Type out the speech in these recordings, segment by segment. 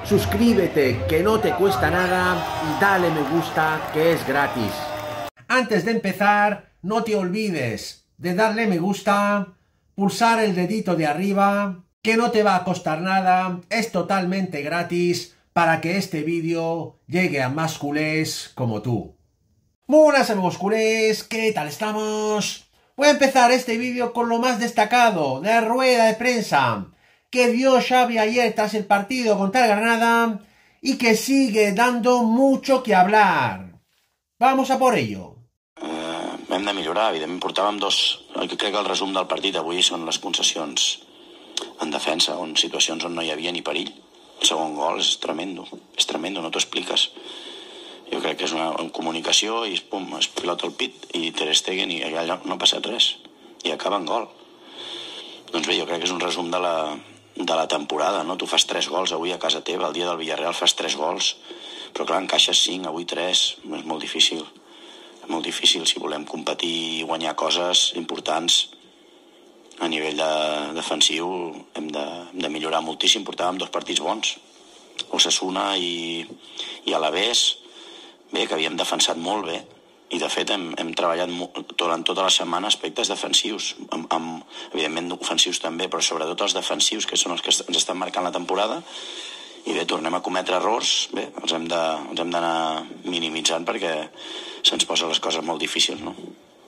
suscríbete, que no te cuesta nada, y dale me gusta, que es gratis. Antes de empezar, no te olvides de darle me gusta, pulsar el dedito de arriba, que no te va a costar nada, es totalmente gratis para que este vídeo llegue a más culés como tú. Buenas amigos culés, ¿qué tal estamos? Voy a empezar este vídeo con lo más destacado de la rueda de prensa que dio Xavi ayer tras el partido contra el Granada y que sigue dando mucho que hablar. Vamos a por ello. Hem de millorar, evidentment. Portàvem dos... Crec que el resum del partit avui són les concessions en defensa, on situacions on no hi havia ni perill. El segon gol és tremendo, no t'ho expliques. Jo crec que és una comunicació i pum, es pilota el pit i Ter Stegen i allà no ha passat res. I acaba en gol. Doncs bé, jo crec que és un resum de la temporada, no? Tu fas 3 gols avui a casa teva, el dia del Villarreal fas 3 gols, però clar, encaixes 5, avui 3, és molt difícil. És molt difícil si volem competir i guanyar coses importants a nivell defensiu. Hem de millorar moltíssim. Portàvem 2 partits bons, Osasuna i Alavés, bé, que havíem defensat molt bé, i de fet hem treballat durant tota la setmana aspectes defensius, evidentment ofensius també, però sobretot els defensius, que són els que ens estan marcant la temporada, i bé, tornem a cometre errors, bé, els hem d'anar minimitzant perquè se'ns posen les coses molt difícils, no?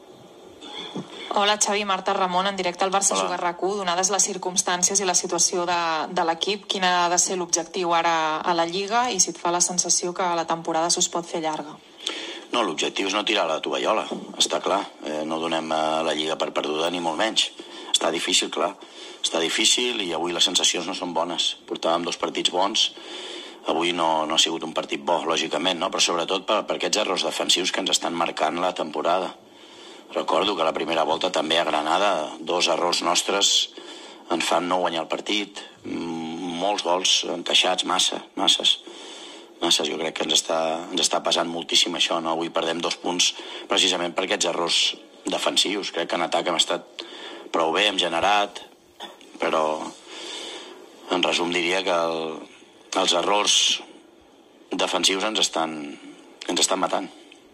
Hola Xavi, Marta Ramon, en directe al Barça Juga RAC1. Donades les circumstàncies i la situació de l'equip, quin ha de ser l'objectiu ara a la Lliga i si et fa la sensació que la temporada s'us pot fer llarga? No, l'objectiu és no tirar la tovallola, està clar. No donem la Lliga per perduda ni molt menys. Està difícil, clar. Està difícil i avui les sensacions no són bones. Portàvem 2 partits bons, avui no ha sigut un partit bo, lògicament, no? Però sobretot per aquests errors defensius que ens estan marcant la temporada. Recordo que a la primera volta també a Granada 2 errors nostres ens fan no guanyar el partit. Molts gols encaixats, masses. Jo crec que ens està passant moltíssim això, no? Avui perdem 2 punts precisament per aquests errors defensius. Crec que en atac hem estat prou bé, hem generat, però en resum diria que els errors defensius ens estan matant.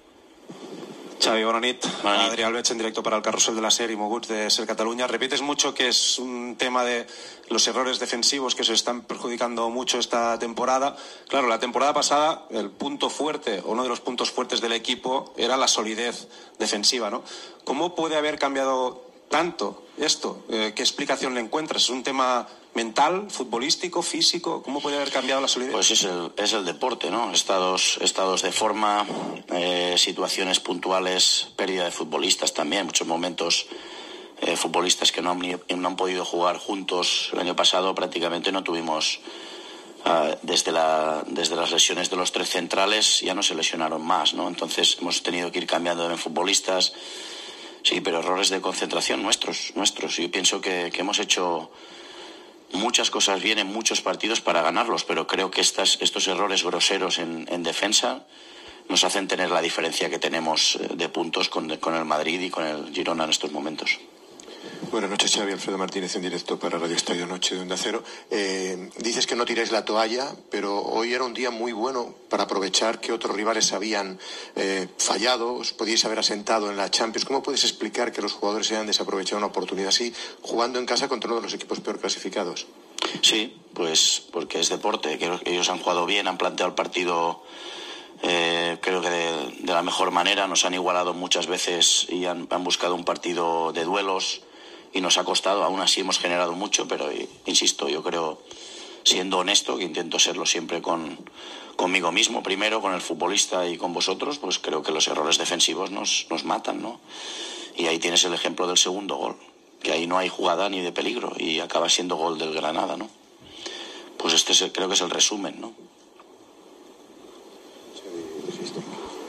Xavi, bona nit. Bona nit. Adrià Albeig, en directo para el Carrusel de la SER y Moguts de SER Cataluña. Repites mucho que es un tema de los errores defensivos que se están perjudicando mucho esta temporada. Claro, la temporada pasada el punto fuerte, o uno de los puntos fuertes del equipo, era la solidez defensiva, ¿no? ¿Cómo puede haber cambiado tanto esto? ¿Qué explicación le encuentras? ¿Es un tema mental, futbolístico, físico? ¿Cómo puede haber cambiado la solidez? Pues es el deporte, ¿no? Estados de forma, situaciones puntuales, pérdida de futbolistas también, muchos momentos futbolistas que no han podido jugar juntos. El año pasado prácticamente no tuvimos, desde las lesiones de los 3 centrales ya no se lesionaron más, ¿no? Entonces hemos tenido que ir cambiando de futbolistas. Sí, pero errores de concentración nuestros. Yo pienso que hemos hecho muchas cosas bien en muchos partidos para ganarlos, pero creo que estos errores groseros en defensa nos hacen tener la diferencia que tenemos de puntos con el Madrid y con el Girona en estos momentos. Buenas noches, Xavi. Alfredo Martínez en directo para Radio Estadio Noche de Onda Cero. Dices que no tiráis la toalla, pero hoy era un día muy bueno para aprovechar que otros rivales habían fallado, os podíais haber asentado en la Champions. ¿Cómo puedes explicar que los jugadores hayan desaprovechado una oportunidad así, jugando en casa contra uno de los equipos peor clasificados? Sí, pues porque es deporte, que ellos han jugado bien, han planteado el partido creo que de la mejor manera, nos han igualado muchas veces y han buscado un partido de duelos y nos ha costado. Aún así hemos generado mucho, pero insisto, yo creo, siendo honesto, que intento serlo siempre conmigo mismo primero, con el futbolista y con vosotros, pues creo que los errores defensivos nos matan, ¿no? Y ahí tienes el ejemplo del segundo gol, que ahí no hay jugada ni de peligro y acaba siendo gol del Granada, ¿no? Pues creo que es el resumen, ¿no?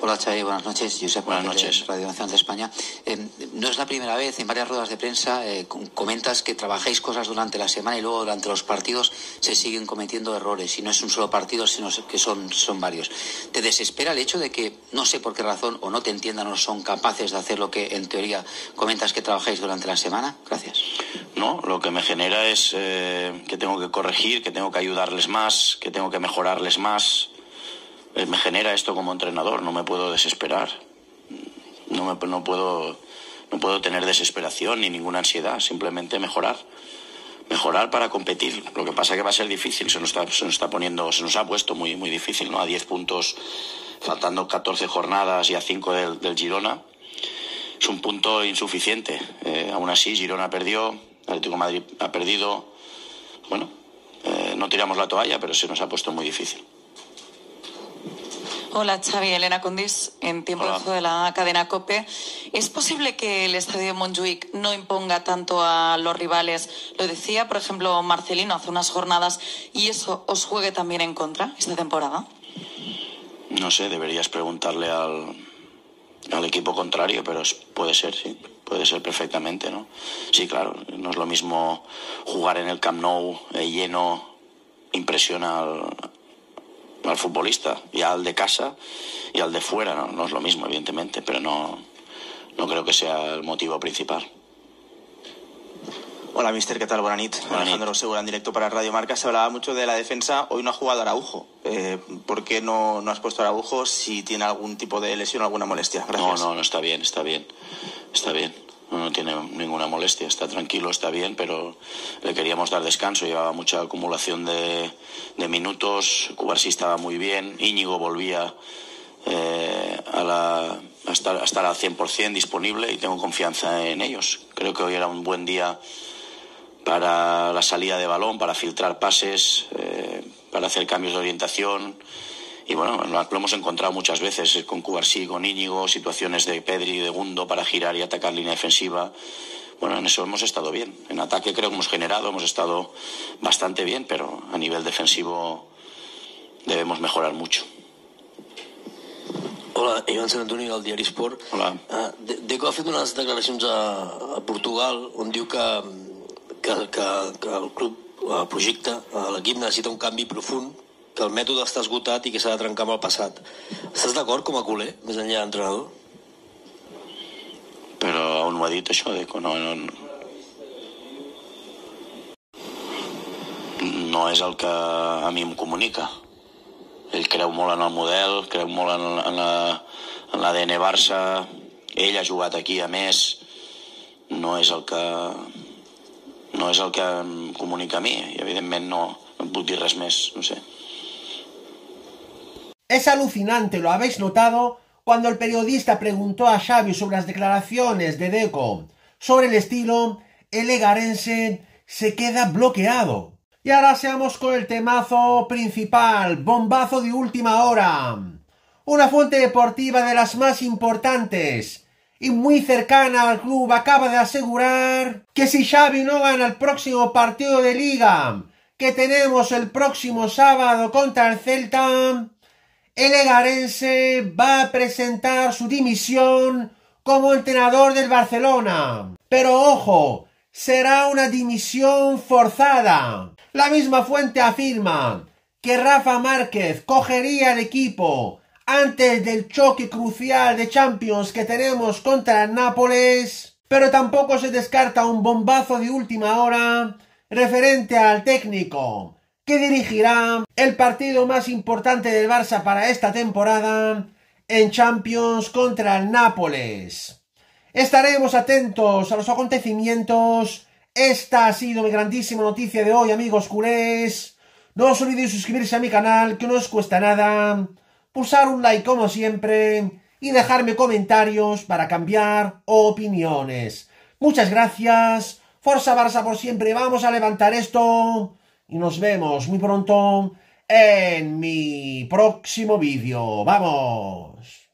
Hola Xavi, buenas noches. Josep, buenas noches. De Radio Nacional de España. No es la primera vez, en varias ruedas de prensa comentas que trabajáis cosas durante la semana y luego durante los partidos se siguen cometiendo errores y no es un solo partido, sino que son varios. ¿Te desespera el hecho de que, no sé por qué razón, o no te entiendan o son capaces de hacer lo que en teoría comentas que trabajáis durante la semana? Gracias. No, lo que me genera es que tengo que corregir, que tengo que ayudarles más, que tengo que mejorarles más. Me genera esto como entrenador, no me puedo desesperar, no puedo tener desesperación ni ninguna ansiedad, simplemente mejorar para competir. Lo que pasa es que va a ser difícil, se nos ha puesto muy difícil, ¿no? A 10 puntos, faltando 14 jornadas y a 5 del Girona, es un punto insuficiente. Aún así, Girona perdió, Atlético de Madrid ha perdido, bueno, no tiramos la toalla, pero se nos ha puesto muy difícil. Hola Xavi, Elena Condis, en tiempo de juego de la cadena COPE. ¿Es posible que el estadio de Montjuic no imponga tanto a los rivales? Lo decía, por ejemplo, Marcelino hace unas jornadas, y eso os juegue también en contra esta temporada. No sé, deberías preguntarle al equipo contrario, pero puede ser, sí, puede ser perfectamente, ¿no? Sí, claro, no es lo mismo jugar en el Camp Nou lleno, impresiona al futbolista, y al de casa y al de fuera, no es lo mismo, evidentemente, pero no creo que sea el motivo principal. Hola, mister, ¿qué tal? Buenas noches. Alejandro Segura, en directo para Radio Marca. Se hablaba mucho de la defensa. Hoy no ha jugado Araujo. ¿Por qué no has puesto a Araujo si tiene algún tipo de lesión o alguna molestia? Gracias. No, está bien. No tiene ninguna molestia, está tranquilo, está bien, pero le queríamos dar descanso. Llevaba mucha acumulación de minutos. Cubarsí estaba muy bien. Íñigo volvía a estar al 100% disponible y tengo confianza en ellos. Creo que hoy era un buen día para la salida de balón, para filtrar pases, para hacer cambios de orientación. Y bueno, lo hemos encontrado muchas veces con Cubarsí, con Íñigo, situaciones de Pedri y de Gundo para girar y atacar línea defensiva. Bueno, en eso hemos estado bien. En ataque creo que hemos estado bastante bien, pero a nivel defensivo debemos mejorar mucho. Hola, Joan Sant Antoni, del diari Sport. Hola. Deco ha fet unes declaracions a Portugal on diu que el club, el projecte, l'equip necessita un canvi profund, que el mètode està esgotat i que s'ha de trencar amb el passat. Estàs d'acord com a culer, més enllà d'entrenador? Però on ho ha dit això, Deco? No és el que a mi em comunica. Ell creu molt en el model, creu molt en l'ADN Barça, ell ha jugat aquí a més, no és el que em comunica a mi, i evidentment no em puc dir res més, no sé. Es alucinante, ¿lo habéis notado? Cuando el periodista preguntó a Xavi sobre las declaraciones de Deco sobre el estilo, el egarense se queda bloqueado. Y ahora seamos con el temazo principal, bombazo de última hora. Una fuente deportiva de las más importantes y muy cercana al club acaba de asegurar que si Xavi no gana el próximo partido de Liga que tenemos el próximo sábado contra el Celta, el egarense va a presentar su dimisión como entrenador del Barcelona. Pero ojo, será una dimisión forzada. La misma fuente afirma que Rafa Márquez cogería el equipo antes del choque crucial de Champions que tenemos contra el Nápoles, pero tampoco se descarta un bombazo de última hora referente al técnico que dirigirá el partido más importante del Barça para esta temporada en Champions contra el Nápoles. Estaremos atentos a los acontecimientos. Esta ha sido mi grandísima noticia de hoy, amigos culés. No os olvidéis suscribirse a mi canal, que no os cuesta nada, pulsar un like como siempre y dejarme comentarios para cambiar opiniones. Muchas gracias. Forza Barça por siempre. Vamos a levantar esto. Y nos vemos muy pronto en mi próximo vídeo. ¡Vamos!